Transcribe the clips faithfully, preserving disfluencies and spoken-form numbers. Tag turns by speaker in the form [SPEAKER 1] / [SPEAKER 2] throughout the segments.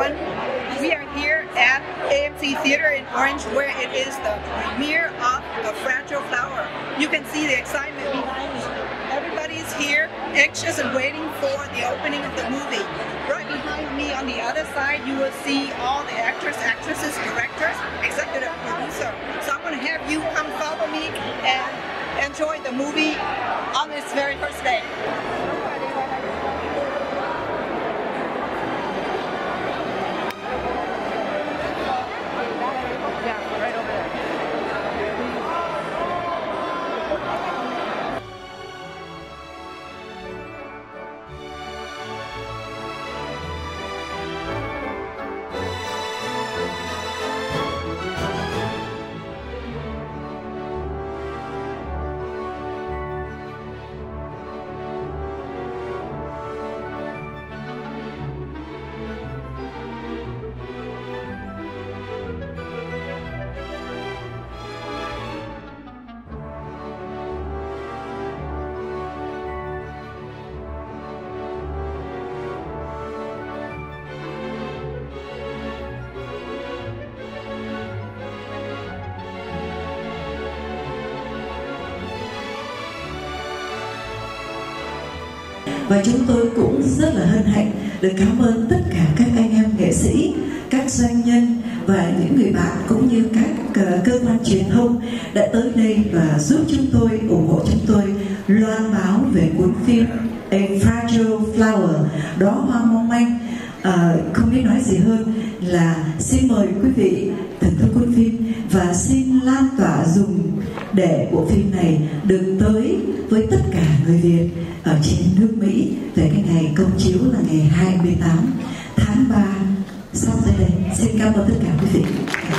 [SPEAKER 1] everyone. We are here at A M C Theater in Orange, where it is the premiere of A Fragile Flower. You can see the excitement behind me. Everybody's here, anxious and waiting for the opening of the movie. Right behind me on the other side, you will see all the actors, actresses, directors, executive producer. So I'm going to have you come follow me and enjoy the movie on this very first day.
[SPEAKER 2] Và chúng tôi cũng rất là hân hạnh được cảm ơn tất cả các anh em nghệ sĩ, các doanh nhân và những người bạn cũng như các uh, cơ quan truyền thông đã tới đây và giúp chúng tôi, ủng hộ chúng tôi loan báo về cuốn phim A Fragile Flower, Đóa hoa mong manh. Uh, không biết nói gì hơn là xin mời quý vị thưởng thức cuốn phim và xin lan tỏa dùng để bộ phim này được tới với tất cả người Việt ở trên nước Mỹ về cái ngày công chiếu là ngày hai mươi tám tháng ba sắp tới đây. Xin cảm ơn tất cả quý vị.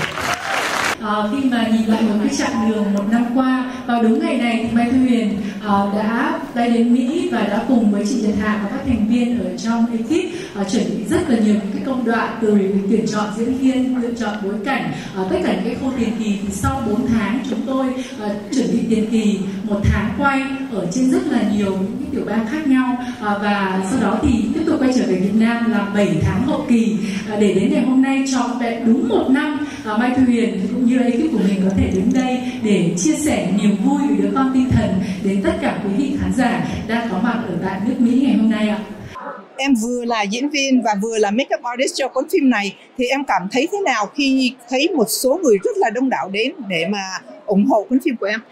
[SPEAKER 3] À, khi mà nhìn lại một cái chặng đường một năm qua, vào đúng ngày này thì Mai Thu Huyền uh, đã bay đến Mỹ và đã cùng với chị Nhật Hạ và các thành viên ở trong ekip uh, chuẩn bị rất là nhiều những cái công đoạn, từ tuyển chọn diễn viên, lựa chọn bối cảnh, uh, tất cả những cái khâu tiền kỳ. Thì sau bốn tháng chúng tôi uh, chuẩn bị tiền kỳ, một tháng quay ở trên rất là nhiều những cái tiểu bang khác nhau, uh, và sau đó thì tiếp tục quay trở về Việt Nam làm bảy tháng hậu kỳ uh, để đến ngày hôm nay trọn vẹn đúng một năm uh, Mai Thu Huyền cũng như ekip của mình có thể đến đây để chia sẻ niềm vui về đứa con tinh thần đến tất cả quý vị khán giả đang có mặt ở tại nước Mỹ ngày hôm nay ạ.
[SPEAKER 1] Em vừa là diễn viên và vừa là make-up artist cho cuốn phim này, thì em cảm thấy thế nào khi thấy một số người rất là đông đảo đến để mà ủng hộ cuốn phim của em?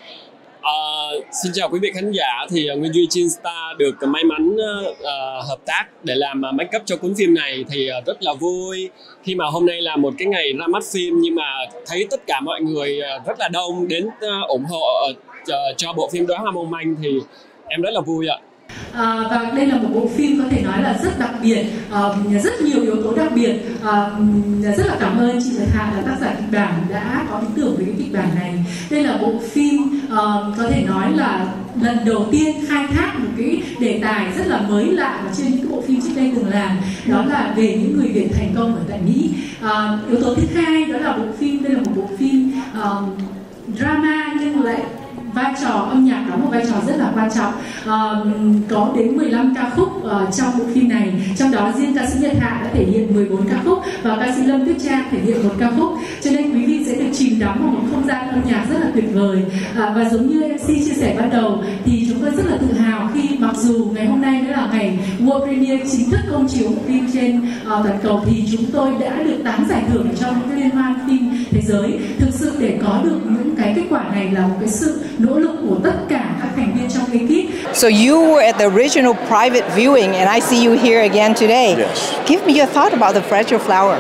[SPEAKER 4] Uh, xin chào quý vị khán giả. Thì uh, Nguyên Duy Chinstar được may mắn uh, hợp tác để làm uh, make up cho cuốn phim này thì uh, rất là vui khi mà hôm nay là một cái ngày ra mắt phim, nhưng mà thấy tất cả mọi người uh, rất là đông đến uh, ủng hộ uh, cho bộ phim Đóa hoa mong manh thì em rất là vui ạ.
[SPEAKER 3] À, và đây là một bộ phim có thể nói là rất đặc biệt, à, rất nhiều yếu tố đặc biệt. À, rất là cảm ơn chị Nhật Hạ là tác giả kịch bản đã có ý tưởng về cái kịch bản này. Đây là bộ phim à, có thể nói là lần đầu tiên khai thác một cái đề tài rất là mới lạ mà trên những cái bộ phim trước đây từng làm, đó là về những người Việt thành công ở tại Mỹ. À, yếu tố thứ hai đó là bộ phim đây là một bộ phim uh, drama nhưng lại vai trò âm nhạc đóng một vai trò rất là quan trọng. Uh, có đến mười lăm ca khúc uh, trong bộ phim này, trong đó riêng ca sĩ Nhật Hạ đã thể hiện mười bốn ca khúc và ca sĩ Lâm Tuyết Trang thể hiện một ca khúc, cho nên quý vị sẽ được chìm đắm vào một không gian âm nhạc rất là tuyệt vời. Uh, và giống như em xê chia sẻ ban đầu thì chúng tôi rất là tự hào khi mặc dù ngày hôm nay nữa là ngày World Premiere chính thức công chiếu một phim trên uh, toàn cầu, thì chúng tôi đã được tám giải thưởng trong những cái liên hoan phim thế giới. Thực sự để có được những cái kết quả này là một cái sự nỗ lực của tất cả các thành viên trong ekip.
[SPEAKER 1] So you were at the original private viewing and I see you here again today.
[SPEAKER 5] Yes.
[SPEAKER 1] Give me your thought about The Fragile Flower.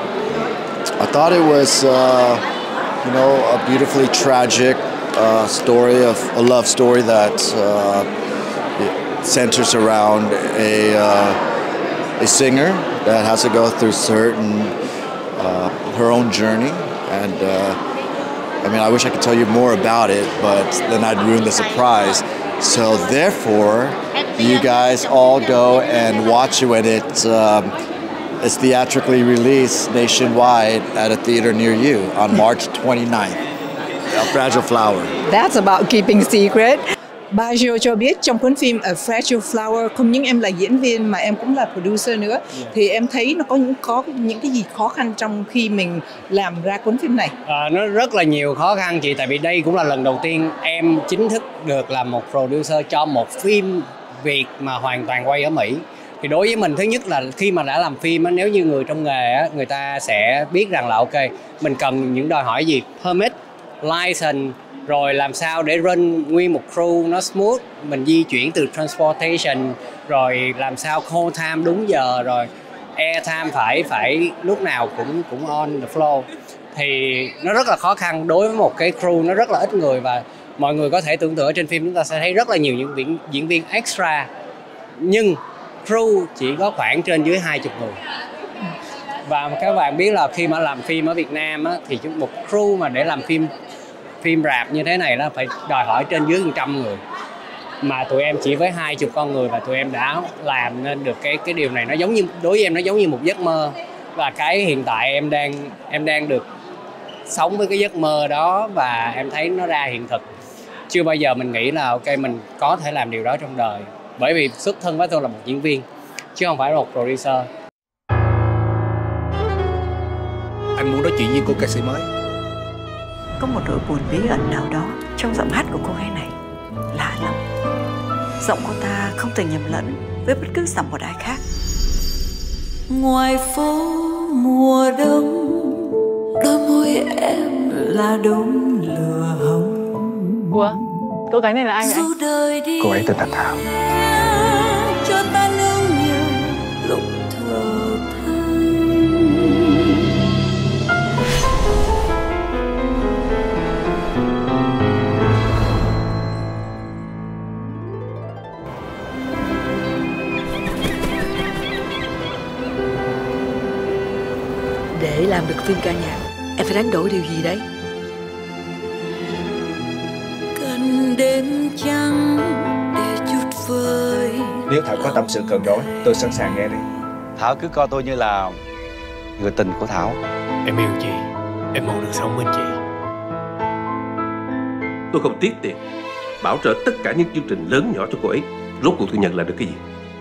[SPEAKER 5] I thought it was, uh, you know, a beautifully tragic uh, story of a love story that uh, centers around a uh, a singer that has to go through certain uh, her own journey, and uh, I mean, I wish I could tell you more about it, but then I'd ruin the surprise. So therefore, you guys all go and watch it when it um, is theatrically released nationwide at a theater near you on March twenty-ninth. A Fragile Flower.
[SPEAKER 1] That's about keeping secret. Baggio cho biết trong cuốn phim A Fragile Flower, không những em là diễn viên mà em cũng là producer nữa, yeah. Thì em thấy nó có những có những cái gì khó khăn trong khi mình làm ra cuốn phim này?
[SPEAKER 6] À, nó rất là nhiều khó khăn chị, tại vì đây cũng là lần đầu tiên em chính thức được làm một producer cho một phim Việt mà hoàn toàn quay ở Mỹ. Thì đối với mình, thứ nhất là khi mà đã làm phim á, nếu như người trong nghề á, người ta sẽ biết rằng là ok, mình cần những đòi hỏi gì, permit, license, rồi làm sao để run nguyên một crew nó smooth, mình di chuyển từ transportation, rồi làm sao call time đúng giờ, rồi air time phải phải lúc nào cũng cũng on the flow. Thì nó rất là khó khăn đối với một cái crew nó rất là ít người, và mọi người có thể tưởng tượng ở trên phim chúng ta sẽ thấy rất là nhiều những diễn, diễn viên extra, nhưng crew chỉ có khoảng trên dưới hai mươi người. Và các bạn biết là khi mà làm phim ở Việt Nam á, thì một crew mà để làm phim phim rạp như thế này nó phải đòi hỏi trên dưới một trăm người, mà tụi em chỉ với hai chục con người và tụi em đã làm nên được cái cái điều này. Nó giống như, đối với em nó giống như một giấc mơ, và cái hiện tại em đang em đang được sống với cái giấc mơ đó, và em thấy nó ra hiện thực. Chưa bao giờ mình nghĩ là ok mình có thể làm điều đó trong đời, bởi vì xuất thân với tôi là một diễn viên chứ không phải là một producer.
[SPEAKER 7] Anh muốn nói chuyện với cô ca sĩ mới.
[SPEAKER 2] Có một nỗi buồn bí ẩn nào đó trong giọng hát của cô gái này, lạ lắm. Giọng cô ta không thể nhầm lẫn với bất cứ giọng một ai khác. Ngoài phố mùa đông, đôi môi em là đốm lửa hồng.
[SPEAKER 8] Ủa, cô gái này là ai vậy?
[SPEAKER 7] Cô ấy tên Thạch Thảo.
[SPEAKER 2] Cho ta nương nhớ lúc thở than. Để làm được phim ca nhạc, em phải đánh đổi điều gì đấy? Cần đêm trắng để chút vơi.
[SPEAKER 7] Nếu Thảo có tâm sự cần nói, tôi sẵn sàng nghe đi.
[SPEAKER 9] Thảo cứ coi tôi như là người tình của Thảo.
[SPEAKER 10] Em yêu chị, em mong được sống bên chị.
[SPEAKER 11] Tôi không tiếc tiền bảo trợ tất cả những chương trình lớn nhỏ cho cô ấy. Rốt cuộc tôi nhận lại được cái gì?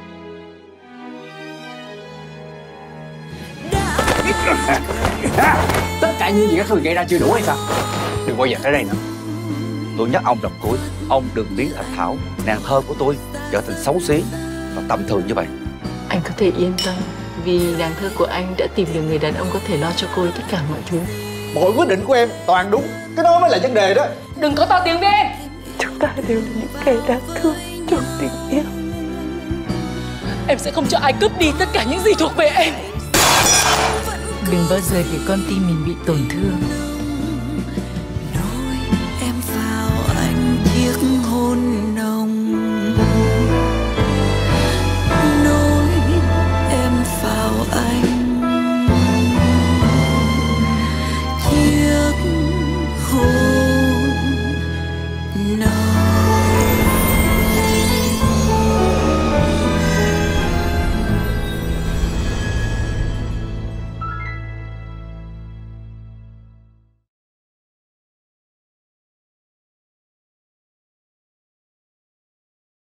[SPEAKER 6] Tất cả những gì các người gây ra chưa đủ hay sao? Đừng bao giờ tới đây nữa.
[SPEAKER 9] Tôi nhắc ông lần cuối, ông đừng biến Thạch Thảo, nàng thơ của tôi, trở thành xấu xí và tầm thường như vậy.
[SPEAKER 8] Anh có thể yên tâm, vì nàng thơ của anh đã tìm được người đàn ông có thể lo cho cô ấy tất cả mọi thứ.
[SPEAKER 7] Mọi quyết định của em toàn đúng, cái đó mới là vấn đề đó.
[SPEAKER 8] Đừng có to tiếng với em.
[SPEAKER 2] Chúng ta đều là những kẻ đáng thương trong tình yêu.
[SPEAKER 8] Em sẽ không cho ai cướp đi tất cả những gì thuộc về em.
[SPEAKER 12] Đừng bao giờ để con tim mình bị tổn thương.